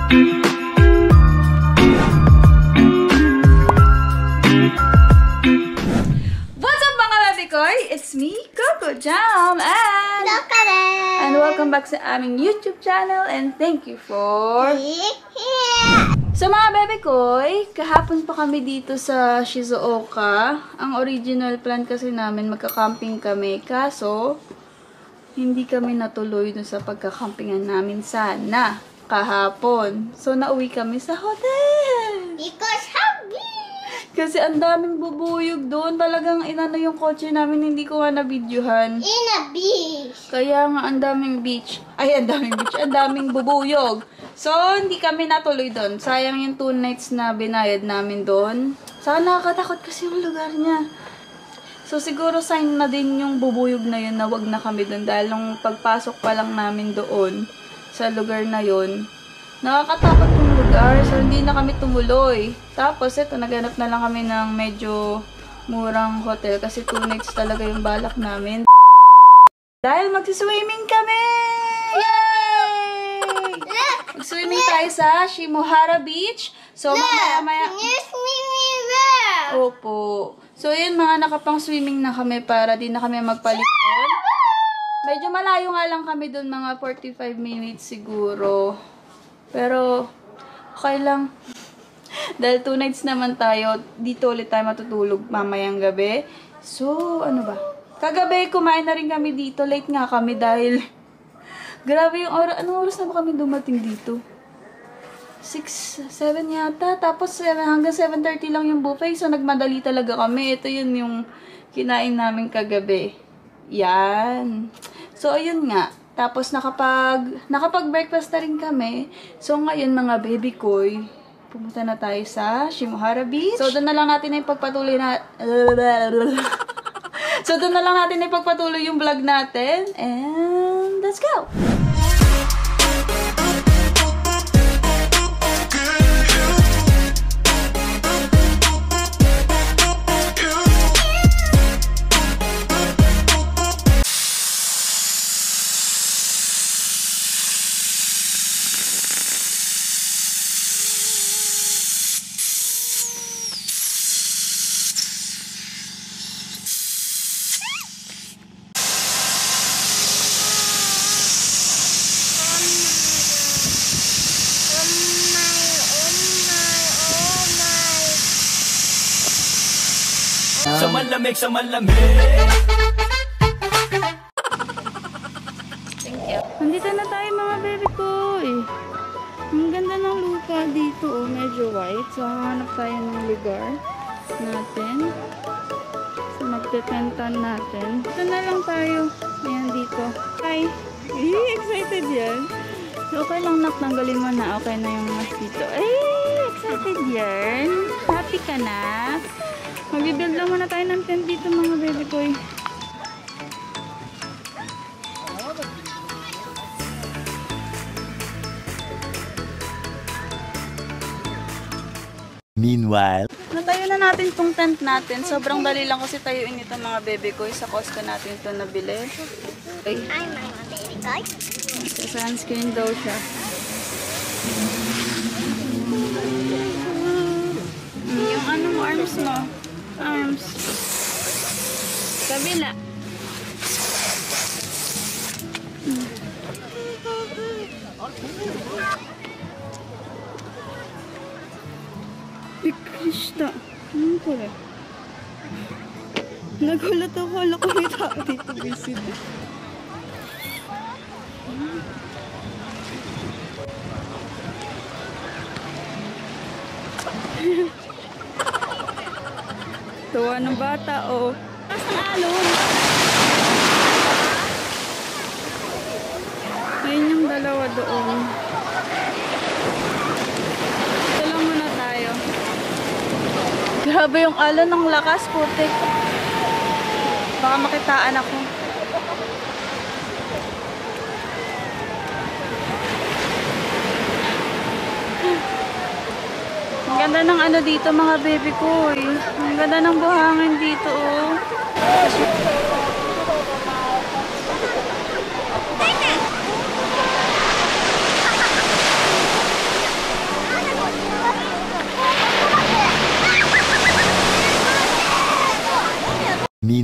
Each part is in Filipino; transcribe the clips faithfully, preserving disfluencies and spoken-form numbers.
It's me, Coco Jam, and and welcome back sa aming YouTube channel, and thank you for so mga bebe koy, kahapon pa kami dito sa Shizuoka. Ang original plan kasi namin magka-camping kami, kaso hindi kami natuloy dun sa pagka-campingan namin sana kahapon. So nauwi kami sa hotel because happy. Kasi ang daming bubuyog doon. Talagang inano yung kotse namin, hindi ko nga na-videohan. In a beach. Kaya nga ang daming beach. Ay, ang daming beach. Ang daming bubuyog. So, hindi kami natuloy doon. Sayang yung two nights na binayad namin doon. Saka nakakatakot kasi yung lugar niya. So, siguro sign na din yung bubuyog na yun na wag na kami doon. Dahil nung pagpasok pa lang namin doon sa lugar na yun, nakakatakot yung lugar, so hindi na kami tumuloy. Tapos, ito, naghanap na lang kami ng medyo murang hotel kasi two nights talaga yung balak namin. Dahil magsiswimming kami! Yay! Mag-swimming tayo sa Shimohara Beach. So, mamaya-maya... Opo. So, yun, mga nakapang swimming na kami para di na kami magpalikon. Medyo malayo nga lang kami dun, mga forty-five minutes siguro. Pero, okay lang. Dahil two nights naman tayo, dito ulit tayo matutulog mamayang gabi. So, ano ba? Kagabi, kumain na rin kami dito. Late nga kami dahil, grabe yung oras. Anong oras na ba kami dumating dito? six, seven yata. Tapos, seven, hanggang seven thirty lang yung buffet. So, nagmadali talaga kami. Ito yun yung kinain namin kagabi. Yan. So, ayun nga. Tapos, nakapag, nakapag-breakfast na rin kami. So, ngayon, mga baby koy, pumunta na tayo sa Shimohara Beach. So, doon na lang natin na ipagpatuloy na... so, doon na lang natin na ipagpatuloy yung vlog natin. And, let's go! Sa malamig, sa malamig. Thank you. Nandito na tayo mga baby ko eh. Ang ganda ng lupa dito oh, medyo white. So hanap tayo ng lugar natin. So magte-tentan natin. Ito na lang tayo. Ayan dito. Hi! Ay, excited yan. So okay lang nak, tanggalin mo na. Okay na yung mas dito. Ay, excited yan. Happy ka na? Mag-build lang muna tayo ng tent dito mga baby ko eh. Meanwhile, Natayo na natin tong tent natin. Sobrang dali lang kasi tayuin ito mga baby ko. Sa Costco natin ito nabili. Okay. Hi mga baby koy. So, sunscreen daw siya. Yung ano mo, arms mo. Arms. Kabila. Hmm. Krishna. Ano pala? Nagulat ako. Alam ko may tao dito. Visit. Tuwa ng bata, oh. Taas ng alon. Ayun yung dalawa doon. Ito lang muna tayo. Grabe yung alon ng lakas, putik. Baka makitaan ako. Ang ganda ng ano dito mga baby ko eh. Ang ganda ng buhangin dito oh.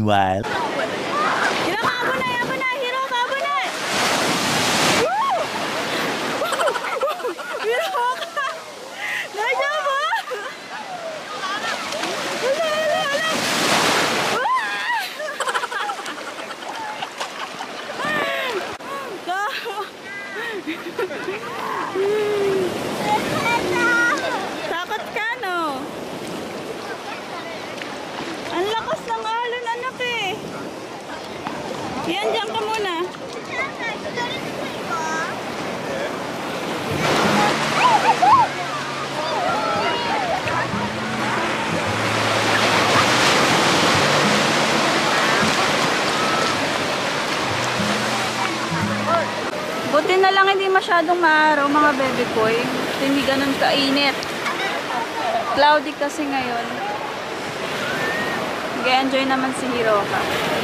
Meanwhile. Hiro, kabunay, abunay! Hiro, kabunay! Woo! Hiro ka! Nandiyan ba? Wala, wala, wala! Takot ka, no? Ang lakas ng alon, anak eh. Yan, dyan ka muna. Buti na lang hindi masyadong maaraw mga bebe koy. Hindi ganun kainit. Cloudy kasi ngayon. Nag-enjoy naman si Hiroka.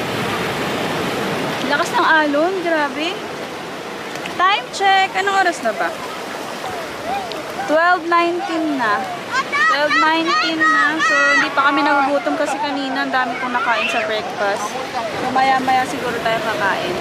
Lakas ng alon, grabe. Time check. Anong oras na ba? twelve nineteen na. twelve nineteen na. So, hindi pa kami nagugutom kasi kanina ang dami kong nakain sa breakfast. So, maya-maya siguro tayo kakain.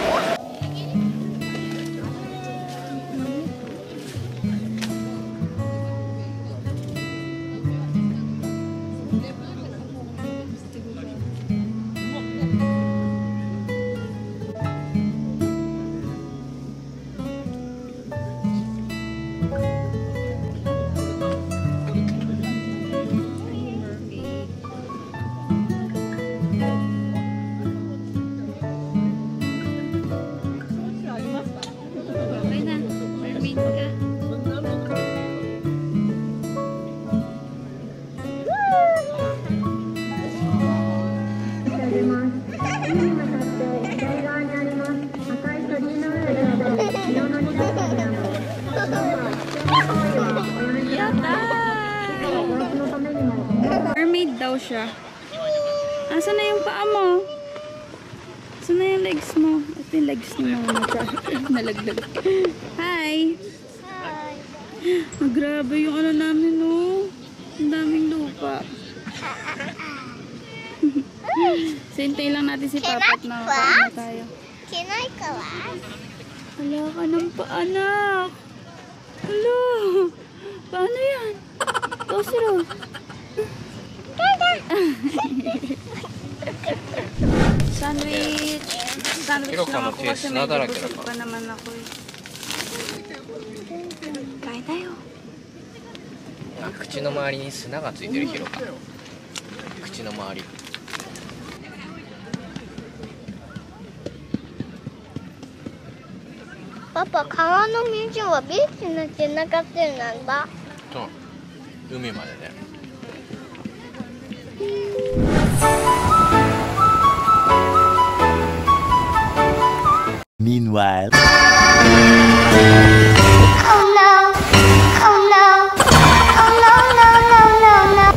Mermaid daw siya. Asan na yung paa mo? Asan na yung legs mo? Ito yung legs ni mama. Nalaglag. Hi! Hi! Oh, grabe yung ano namin, no? Ang daming lupa. Sintay lang natin si Papa at makakain na tayo. Can I collapse? Wala ka ng paanak. Hala. Paano yan? Tosiro. Sandwich. Sandwich lang ako kasi medyo busog pa naman ako eh. Kain tayo. 口の周りに砂がついてるヒロか口の周り Papa, 川の水はビーチのつながってるなんだ。 そう海までね Meanwhile. Oh no! Oh no! Oh no no no no no!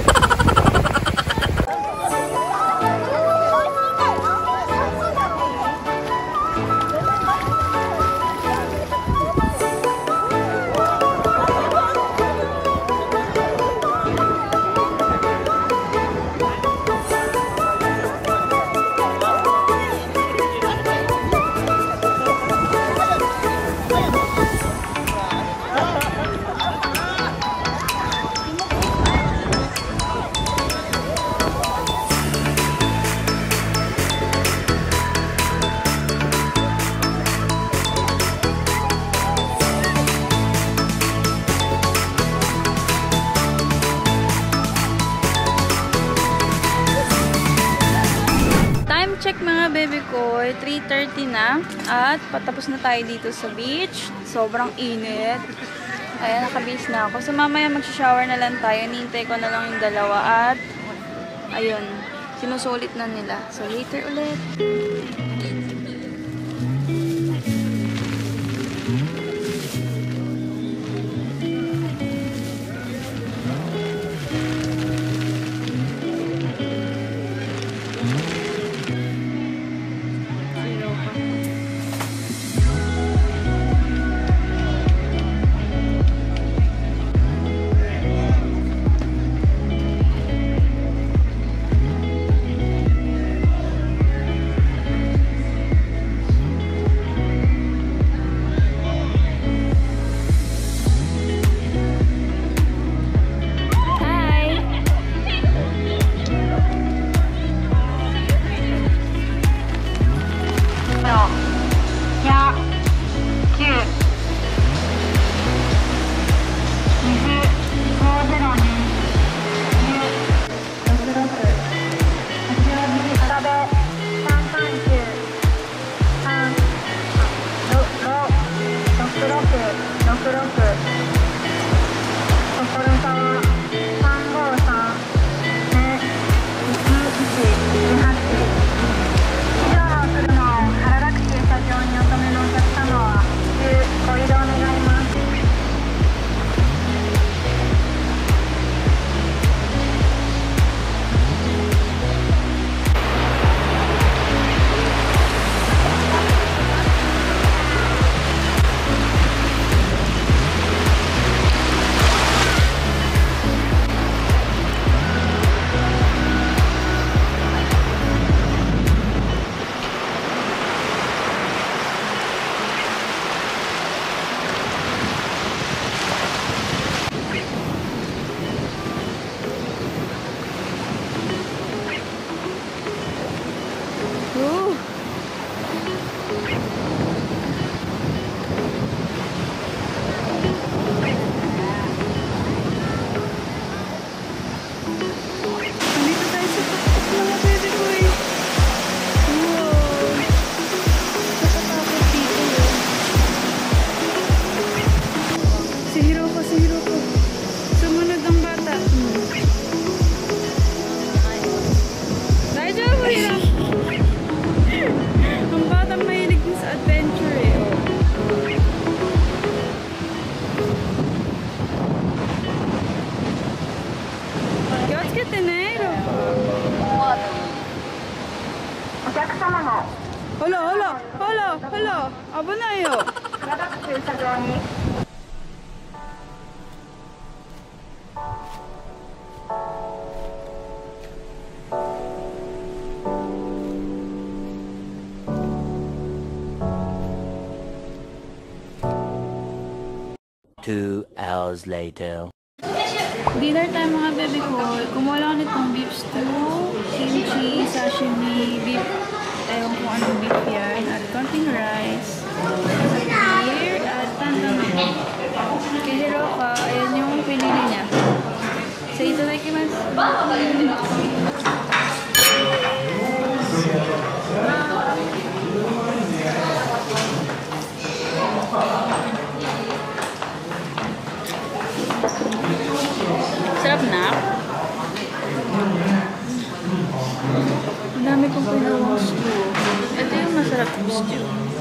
Check mga baby ko, three thirty na at patapos na tayo dito sa beach. Sobrang init. Ayan, nakabihis na ako. So mamaya mag-shower na lang tayo. Nintay ko na lang yung dalawa at ayun, sinusulit na nila. So later ulit. Hala, aba na yo. Two hours later. Dinner time mga baby ko. Kumuha lang ako nitong beef stew, kimchi, sashimi, beef, ewan kung anong beef yan, at konting rice, beer, at tantan. Kay Hiroka, ayan yung pinili niya. Say itadakimasu. Sarap na. Ang dami kong pinawang stew. Ito yung masarap yung stew.